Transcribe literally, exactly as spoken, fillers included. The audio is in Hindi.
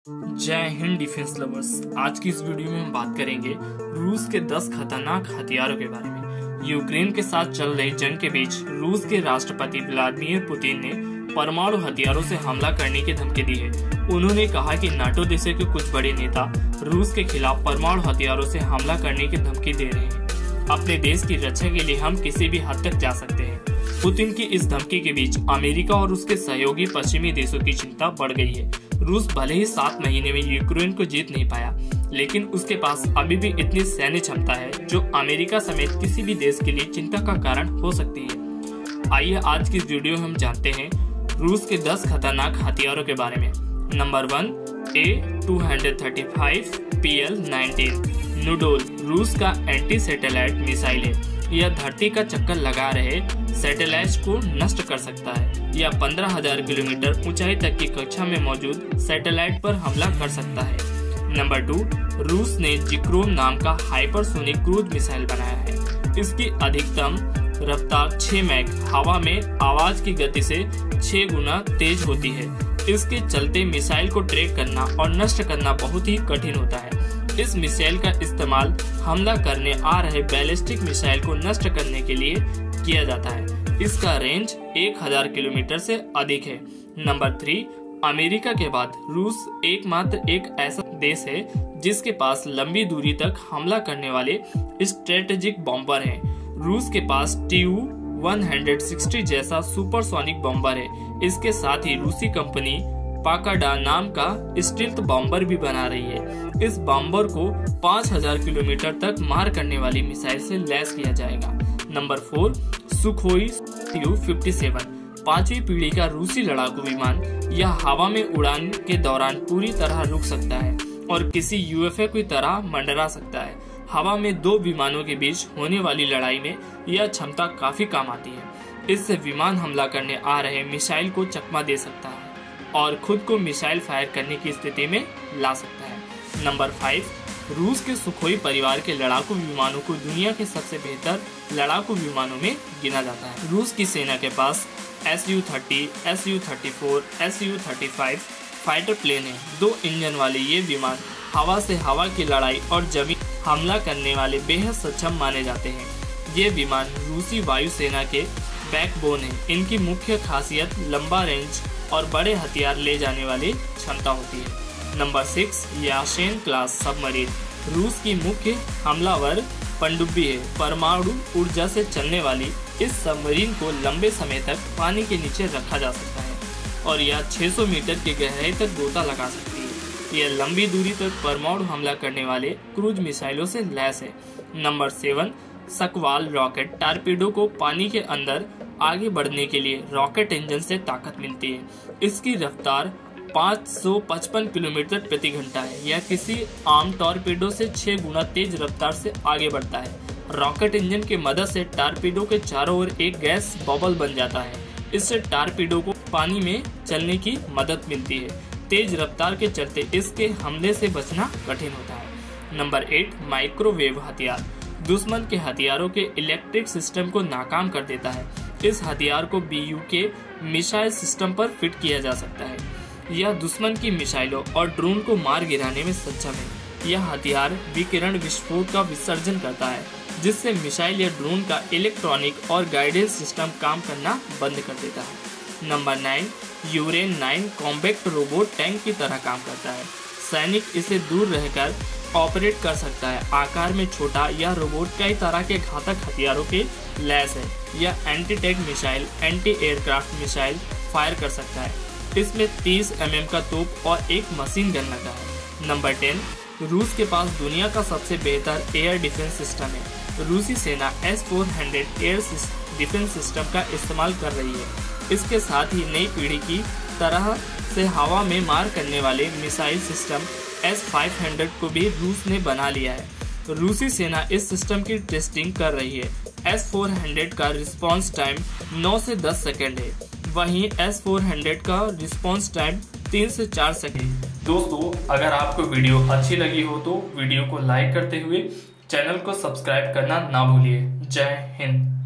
जय हिंद डिफेंस लवर्स। आज की इस वीडियो में हम बात करेंगे रूस के दस खतरनाक हथियारों के बारे में। यूक्रेन के साथ चल रही जंग के बीच रूस के राष्ट्रपति व्लादिमीर पुतिन ने परमाणु हथियारों से हमला करने की धमकी दी है। उन्होंने कहा कि नाटो देशों के कुछ बड़े नेता रूस के खिलाफ परमाणु हथियारों से हमला करने की धमकी दे रहे हैं। अपने देश की रक्षा के लिए हम किसी भी हद तक जा सकते हैं। पुतिन की इस धमकी के बीच अमेरिका और उसके सहयोगी पश्चिमी देशों की चिंता बढ़ गई है। रूस भले ही सात महीने में यूक्रेन को जीत नहीं पाया, लेकिन उसके पास अभी भी इतनी सैन्य क्षमता है जो अमेरिका समेत किसी भी देश के लिए चिंता का कारण हो सकती है। आइए आज की इस वीडियो में हम जानते हैं रूस के दस खतरनाक हथियारों के बारे में। Number one, A two thirty five P L nineteen Nudol रूस का एंटी सैटेलाइट मिसाइल है। यह धरती का चक्कर लगा रहे सैटेलाइट को नष्ट कर सकता है। यह पंद्रह हज़ार किलोमीटर ऊंचाई तक की कक्षा में मौजूद सैटेलाइट पर हमला कर सकता है। नंबर टू, रूस ने जिक्रोम नाम का हाइपरसोनिक क्रूज मिसाइल बनाया है। इसकी अधिकतम रफ्तार छह मैक हवा में आवाज की गति से छह गुना तेज होती है। इसके चलते मिसाइल को ट्रैक करना और नष्ट करना बहुत ही कठिन होता है। इस मिसाइल का इस्तेमाल हमला करने आ रहे बैलिस्टिक मिसाइल को नष्ट करने के लिए किया जाता है। इसका रेंज एक हज़ार किलोमीटर से अधिक है। नंबर थ्री, अमेरिका के बाद रूस एकमात्र एक ऐसा देश है जिसके पास लंबी दूरी तक हमला करने वाले स्ट्रेटेजिक बॉम्बर हैं। रूस के पास टी यू वन सिक्सटी जैसा सुपरसोनिक बॉम्बर है। इसके साथ ही रूसी कंपनी पाकाडा नाम का स्टील्थ बॉम्बर भी बना रही है। इस बॉम्बर को पाँच हज़ार किलोमीटर तक मार करने वाली मिसाइल से लैस किया जाएगा। Number four, Sukhoi U fifty seven पांचवी पीढ़ी का रूसी लड़ाकू विमान। यह हवा में उड़ान के दौरान पूरी तरह रुक सकता है और किसी यू एफ ओ की तरह मंडरा सकता है। हवा में दो विमानों के बीच होने वाली लड़ाई में यह क्षमता काफी काम आती है। इससे विमान हमला करने आ रहे मिसाइल को चकमा दे सकता है और खुद को मिसाइल फायर करने की स्थिति में ला सकता है। नंबर फाइव, रूस के सुखोई परिवार के लड़ाकू विमानों को दुनिया के सबसे बेहतर लड़ाकू विमानों में गिना जाता है। रूस की सेना के पास S U thirty, S U thirty four, S U thirty five fighter plane है। दो इंजन वाले ये विमान हवा से हवा की लड़ाई और जमीन हमला करने वाले बेहद सक्षम माने जाते हैं। ये विमान रूसी वायुसेना के बैकबोन है। इनकी मुख्य खासियत लंबा रेंज और बड़े हथियार ले जाने वाली क्षमता होती है। Number six, Yasen class submarine रूस की मुख्य हमलावर पनडुब्बी है। परमाणु ऊर्जा से चलने वाली इस सबमरीन को लंबे समय तक पानी के नीचे रखा जा सकता है और यह छह सौ मीटर की गहराई तक गोता लगा सकती है। यह लंबी दूरी तक परमाणु हमला करने वाले क्रूज मिसाइलों से लैस है। Number seven, Shkval rocket torpedo को पानी के अंदर आगे बढ़ने के लिए रॉकेट इंजन से ताकत मिलती है। इसकी रफ्तार पाँच सौ पचपन किलोमीटर प्रति घंटा है। यह किसी आम टॉर्पीडो से छह गुना तेज रफ्तार से आगे बढ़ता है। रॉकेट इंजन की मदद से टारपीडो के चारों ओर एक गैस बबल बन जाता है। इससे टारपीडो को पानी में चलने की मदद मिलती है। तेज रफ्तार के चलते इसके हमले से बचना कठिन होता है। नंबर एट, माइक्रोवेव हथियार दुश्मन के हथियारों के इलेक्ट्रिक सिस्टम को नाकाम कर देता है। इस हथियार को B U K missile system पर फिट किया जा सकता है। यह दुश्मन की मिसाइलों और ड्रोन को मार गिराने में सक्षम है। यह हथियार विकिरण विस्फोट का विसर्जन करता है, जिससे मिसाइल या ड्रोन का इलेक्ट्रॉनिक और गाइडेंस सिस्टम काम करना बंद कर देता है। Number nine, Uran nine compact robot tank की तरह काम करता है। सैनिक इसे दूर रहकर ऑपरेट कर सकता है। आकार में छोटा यह रोबोट कई तरह के घातक हथियारों के लैस है। यह anti tank missile, anti aircraft missile fire कर सकता है। इसमें तीस एम एम का तोप और एक मशीन गन लगा है। नंबर टेन, रूस के पास दुनिया का सबसे बेहतर एयर डिफेंस सिस्टम है। रूसी सेना S four hundred air defence system का इस्तेमाल कर रही है। इसके साथ ही नई पीढ़ी की तरह से हवा में मार करने वाले missile system S five hundred को भी रूस ने बना लिया है। रूसी सेना इस सिस्टम की टेस्टिंग कर रही है। एस फोर हंड्रेड का रिस्पांस टाइम नौ से दस सेकंड है, वहीं एस फोर हंड्रेड का रिस्पांस टाइम तीन से चार सेकंड। दोस्तों, अगर आपको वीडियो अच्छी लगी हो तो वीडियो को लाइक करते हुए चैनल को सब्सक्राइब करना ना भूलिए। जय हिंद।